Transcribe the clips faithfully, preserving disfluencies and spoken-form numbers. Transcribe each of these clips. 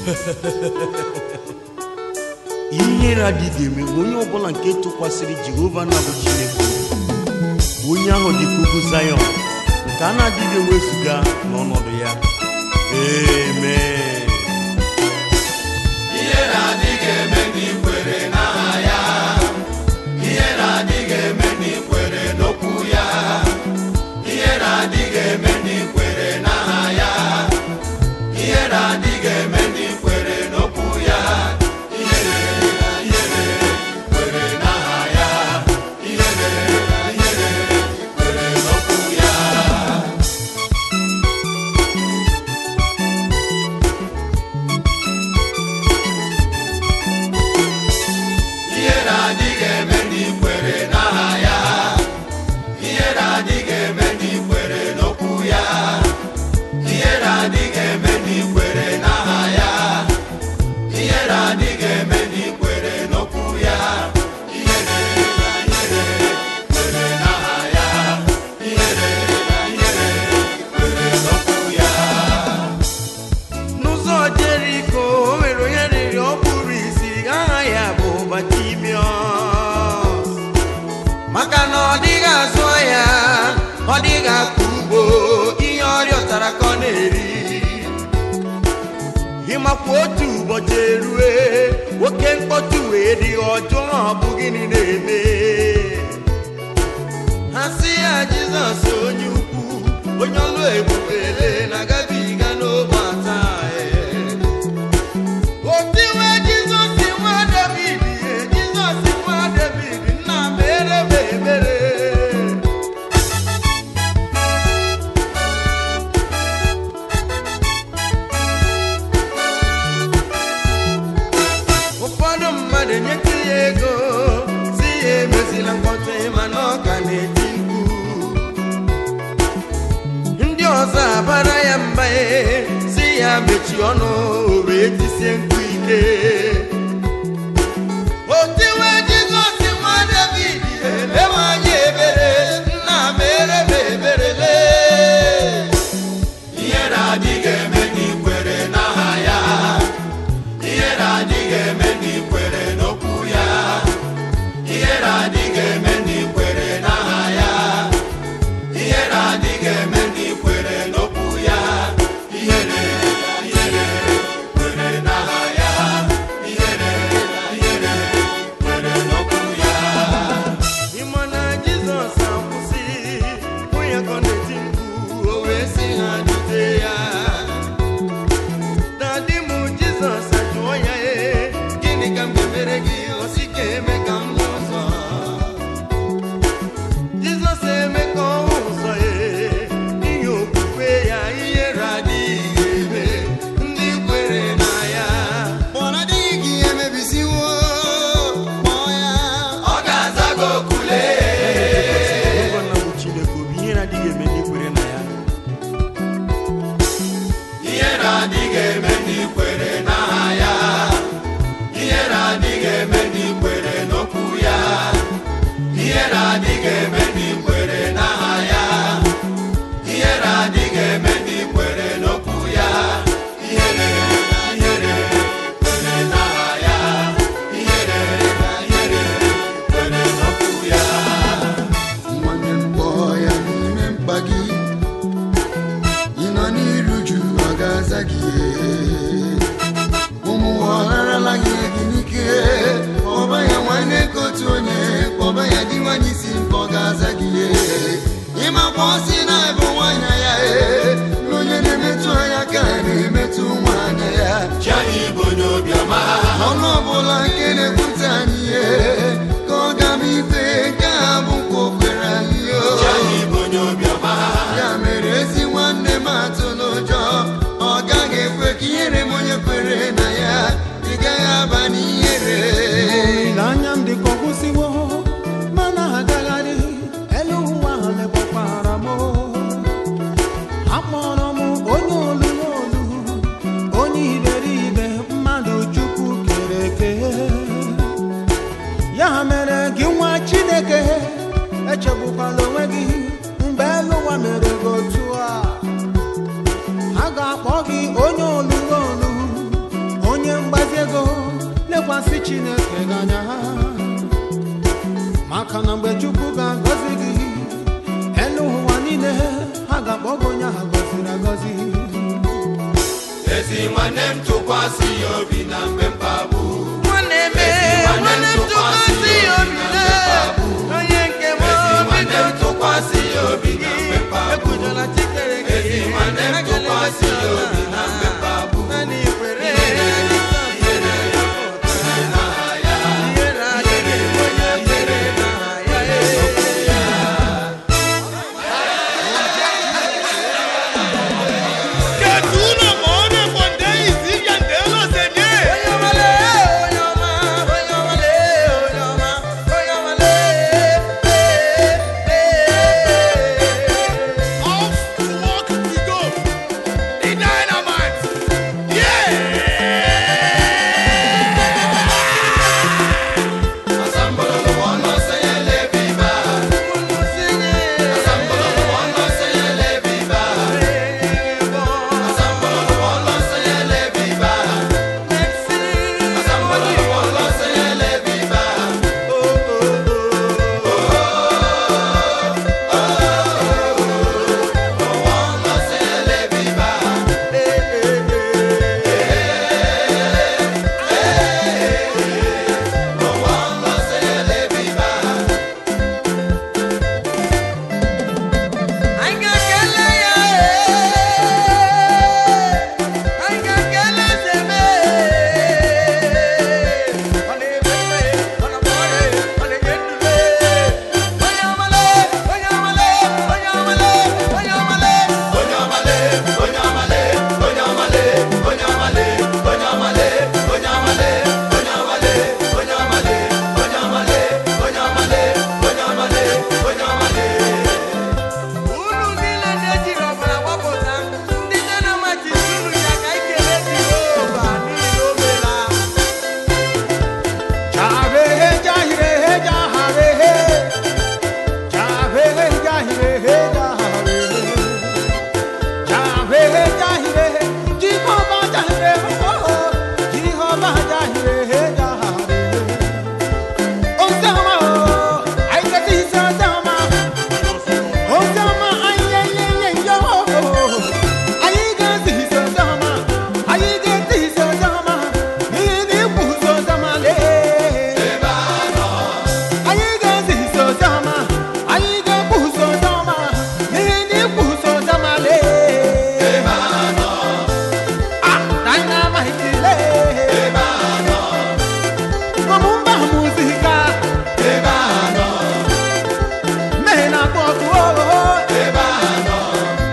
Ihe radịghị eme onye ọbụla nke tụkwasịrị Jehova na bụ Chineke onye ahụ dị ka ugwu Zayọn nke a na-adịghị ewezuga n'ọnọdụ ya. Amen. Ihe na-adịghị eme n'ikwere n'aha ya, ihe na-adịghị eme n'ikwere n'okwu ya, ihe na-adịghị eme n'ikwere n'aha ya, ihe na-adịghị eme n'ikwere n'okwu ya. Himakwa otu ụbọchị erue nwoke mkpọtụ wee dị ọjọọ ọ bụ gịnị na-eme ha sị ya Jizọs onye ukwu onye ọlụ ebubele na-agabiga n'ogbe ata otiwe Jizọs nwa David Jizọs nwa David nna mere m ebere. Ndị ọzọ abara ya mba si ya mechi ọnụ wee tisie mkpu ike otiwe Jizọs nwa David elewe anya ebere nna mere m eberele. Ihe na-adịghị eme n'ikwere n'aha ya, ihe na-adịghị eme n'ikwere n'okwu ya, ihe na-adịghị eme n'ikwere n'aha ya, ihe na-adịghị eme n'ikwere n'okwu ya. Ihe na-ihe kwere n'aha ya, ihe na-ihe kwere n'okwu ya. Ịma na Jizọs akwụsị onye ka ọ na-eti mkpu o wee sị ha dute ya. Dadị m Jizọs ajụọ ya ee gịnị ka m ga-emere gị o si ka eme ka m hụ ụzọ. Jizọs eme ka ọ hụ ụzọ ee ihe okwukwe ya ihere adịghị eme ndị kwere na ya. Ọ na-adịghị gị emebisiwo kpọọ ya Ọ ga-aza gị okule. Jehova na bụ Chineke obi ihe na-adịghị eme ndị kwere na ya. Ihe na-adịghị eme n'ikwere n'aha ya, ihe na-adịghị eme n'ikwere n'okwu ya, ihe na-adịghị eme n'ikwere n'aha ya, ihe na-adịghị eme n'ikwere n'okwu ya. Ihe na-ihe kwere n'aha ya, ihe na-ihe kwere n'okwu ya. nwanne m kpọọ ya n'ime mkpa gị ị nọ n'iru ju ọ ga-aza gị ụmụ ụwa ọrarala gị gị n'ike kpọba ya nwanne ka otu onye kpọba ya dị nwanyị isi mkpa ọ ga-aza gị ịmakwa ọsị na ebe nwanyị ya na onye na-emetụ anya ka na-emetụ nwanyị ya Chi anyị bụ onye obiọma, ọnụ ọbụla nke na-ekwute anyị ihe ka ọ ga m ikpe nke a bụ nkwa o kwere anyị Chi anyị bụ onye obiọma. ya mere ezi nwanne m atụ n'ụjọ ọ gaghị ekwe ka ihere m onye kwere na ya ị gaghị aba n'ihere. Olileanya m dịka ọgwụsịwo mana agagharị elu ụwa ha lekwakwara m akpọrọ m onye olu olu onye iberibe mmadụ Chukwu kere eke Chineke ganya maka na mgbe Chukwu ga-agọzi gị elu ụwa niile ha ga-akpọ onye ha gọziri agọzi. Ezi nwanne m tụkwasị ya obi na mgbe mkpagbu. Nwanne m nwanne m tụkwasị ya obi na onye nke m. Ezi nwanne m tụkwasị ya obi na mgbe mkpagbu. Ekwujọla Chikere gị. Ezi nwanne m tụkwasị ya obi na mgbe mkpagbu. Naanị ikwere.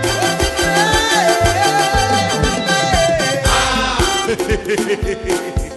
Hehehehe